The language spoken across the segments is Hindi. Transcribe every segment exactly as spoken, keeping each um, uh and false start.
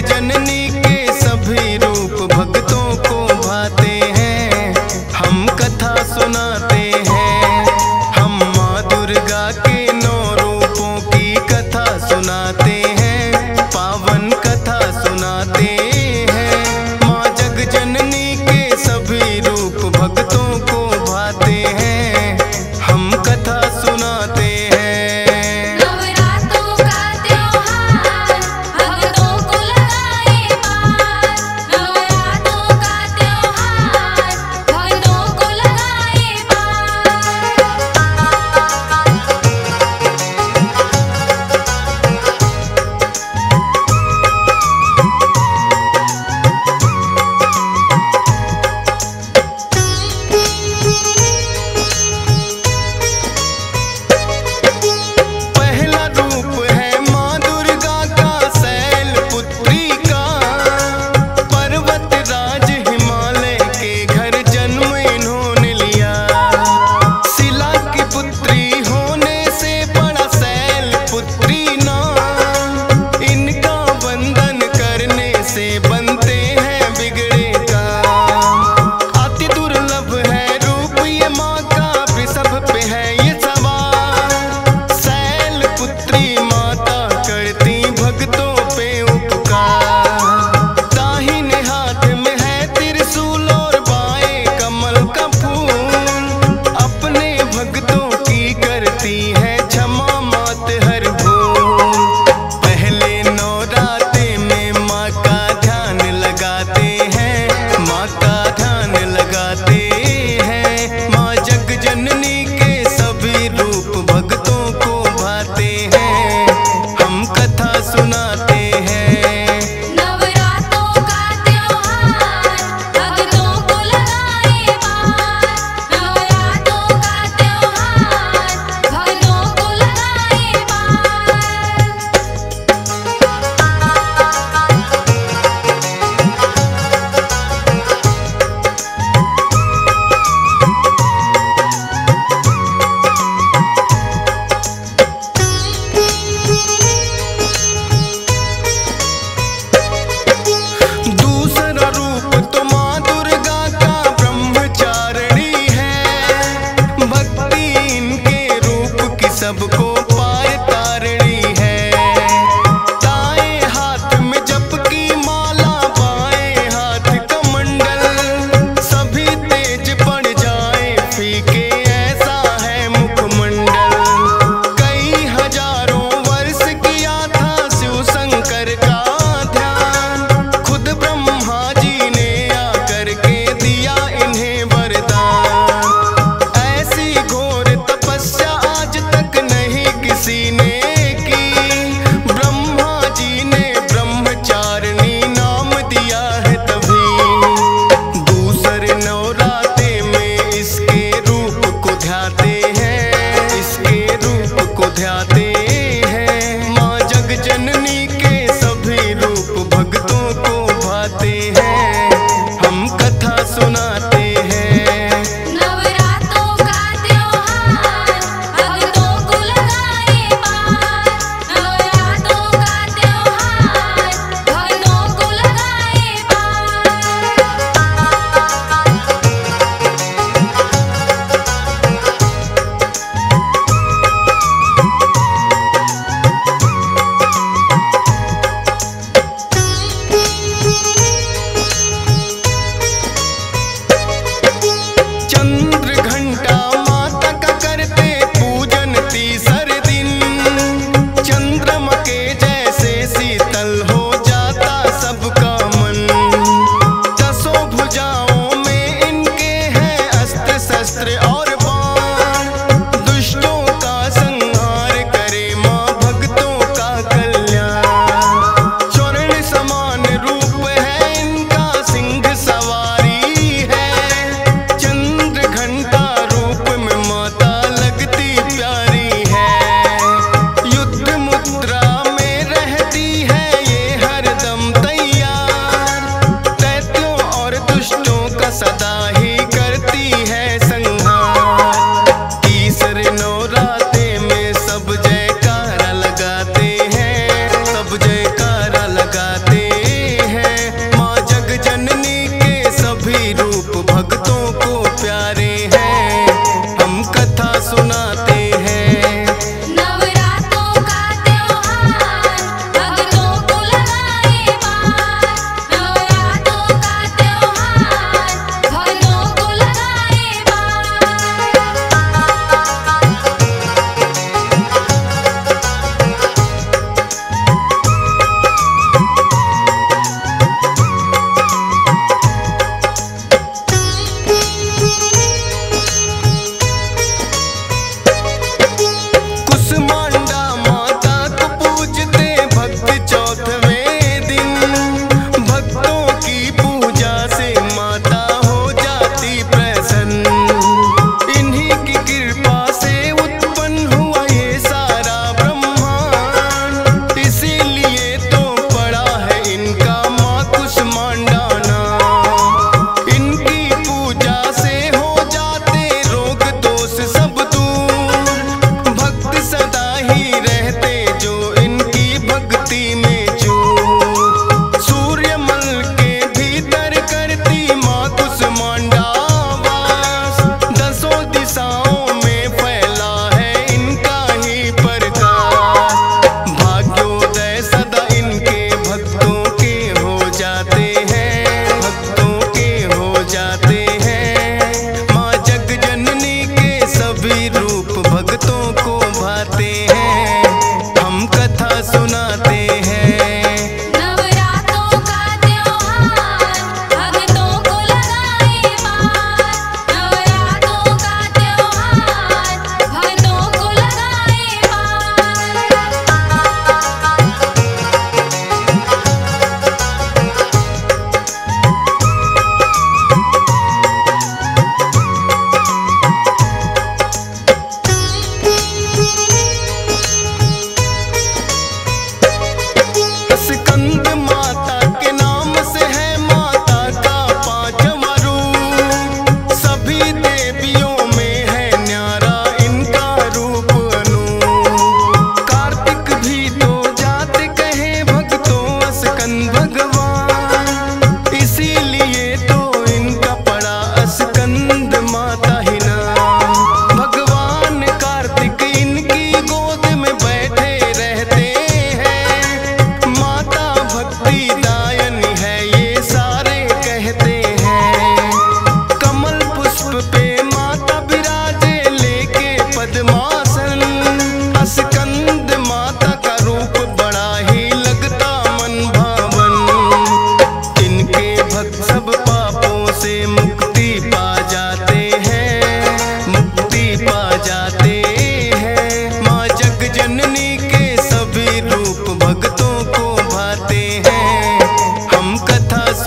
जननी के सभी रूप भक्तों को भाते हैं। हम कथा सुनाते हैं, हम माँ दुर्गा के नौ रूपों की कथा सुनाते हैं, पावन कथा सुनाते हैं। माँ जग जननी के सभी रूप भक्तों को भाते हैं, हम कथा सुनाते हैं। नवरात्रों का त्योहार भक्तों को लगाए पार, नवरात्रों का त्योहार भक्तों को लगाए पार। पहला रूप है माँ दुर्गा का शैलपुत्री का, पर्वत राज हिमालय के घर जन्म इन्होंने लिया। शिला की पुत्री होने से बड़ा शैलपुत्री नाम, इनका वंदन करने से बनते हैं बिगड़े काम। अति दुर्लभ है रूप ये माँ का, वृषभ पे है ये सवार। शैलपुत्री माता करती भक्तों पे उपकार। दाहिने हाथ में है त्रिशूल और बाएं कमल का फूल, अपने भक्तों की करती है क्षमा मात हर भूल। पहले नवरात्रे में माँ का ध्यान लगाते हैं, माँ का ध्यान लगाते हैं। माँ जग जननी के सभी रूप भक्तों को भाते हैं, हम कथा सुनाते हैं। नवरात्रों का त्योहार भक्तों को लगाए पार, नवरात्रों का त्योहार भक्तों को लगाए पार। दूसरा रूप तो माँ दुर्गा का ब्रह्मचारिणी है, भक्ति इनके रूप की सबको पार तारणी है। दाएं हाथ में जप की माला, बाएं हाथ कमंडल, सभी तेज पड़ जाए फीके ऐसा है मुखमंडल। कई हजारों वर्ष किया था शिव शंकर का ध्यान, खुद ब्रह्मा जी ने आकर के दिया इन्हें वरदान। ऐसी घोर तपस्या आज तक नहीं किसी ने की, ब्रह्मा जी ने ब्रह्मचारिणी नाम दिया है तभी। दूसरे नवरात्रे में इसके रूप को ध्याते हैं, इसके रूप को ध्याते हैं। माँ जग जननी के सभी रूप भक्तों को भाते हैं, हम कथा सुनाते हैं। नवरात्रों का त्योहार भक्तों को लगाए पार, नवरात्रों का त्योहार भक्तों को लगाए पार।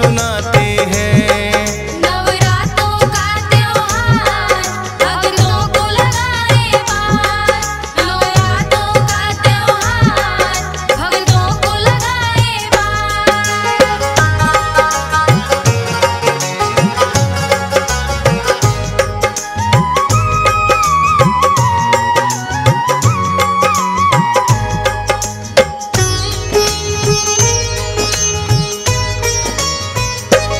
सुनाते हैं। नवरात्रों का त्योहार भक्तों को लगाए पार। नवरात्रों का त्योहार भक्तों को लगाए पार।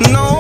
नौ